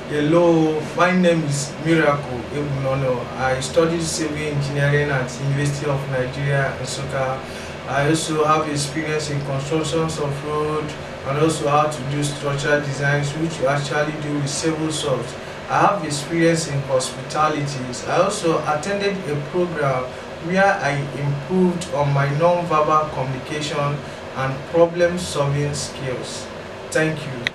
Hello, my name is Miracle Egbunonu. I studied civil engineering at University of Nigeria in Nsukka. I also have experience in constructions of road and also how to do structural designs, which you actually do with civil soft. I have experience in hospitality. I also attended a program where I improved on my non-verbal communication and problem solving skills. Thank you.